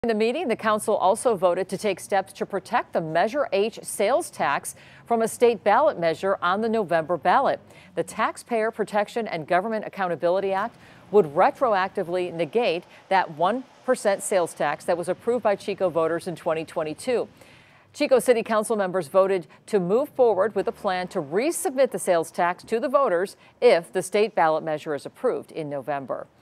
In the meeting, the council also voted to take steps to protect the Measure H sales tax from a state ballot measure on the November ballot. The Taxpayer Protection and Government Accountability Act would retroactively negate that 1% sales tax that was approved by Chico voters in 2022. Chico City Council members voted to move forward with a plan to resubmit the sales tax to the voters if the state ballot measure is approved in November.